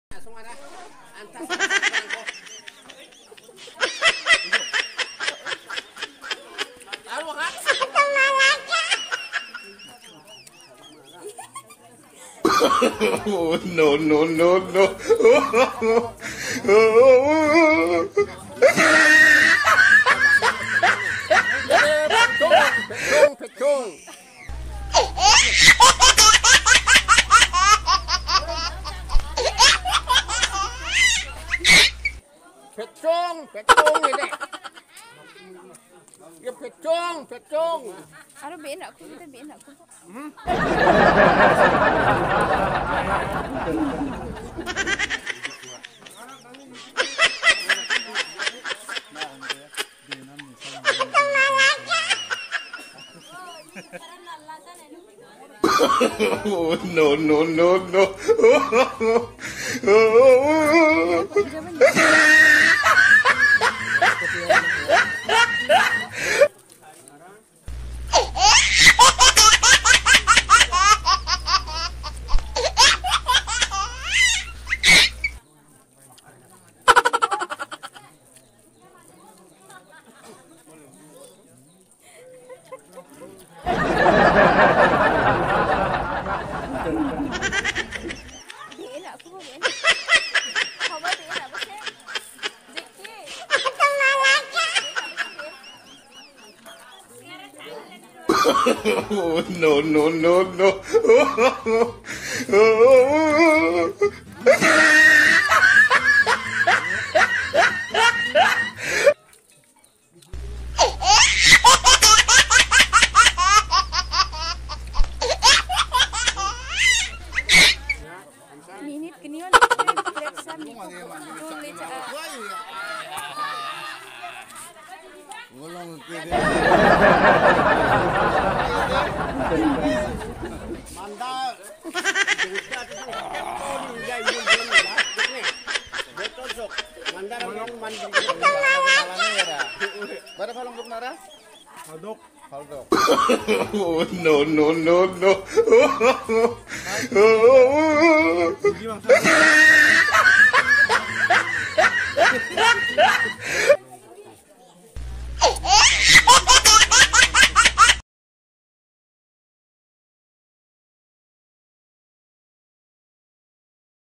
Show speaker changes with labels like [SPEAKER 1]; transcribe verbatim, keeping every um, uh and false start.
[SPEAKER 1] Semua dah. Antas ko. Taruh ha?
[SPEAKER 2] Oh, no, no, no, no.
[SPEAKER 1] Petung, petung. Petung, petung ni dek. Ya petung, petung.
[SPEAKER 3] Ada bikin aku, kita bikin aku.
[SPEAKER 1] Hmm?
[SPEAKER 2] Oh, no, no, no, no.
[SPEAKER 3] Bikin aku, bikin. Kau buat bikin apa sih? Ziki.
[SPEAKER 2] Oh, no, no, no, no.
[SPEAKER 3] Minit kenian, periksa minit. Tulis cak.
[SPEAKER 4] Ngolong ke
[SPEAKER 1] Mantap. Kita tu oh ni jai ni ni. Betul sok. Mandar orang mandi.
[SPEAKER 4] Berapa kalau untuk nara?
[SPEAKER 1] Hadok.
[SPEAKER 4] Haldok.
[SPEAKER 2] Oh, no, no, no, no.
[SPEAKER 1] Gimana?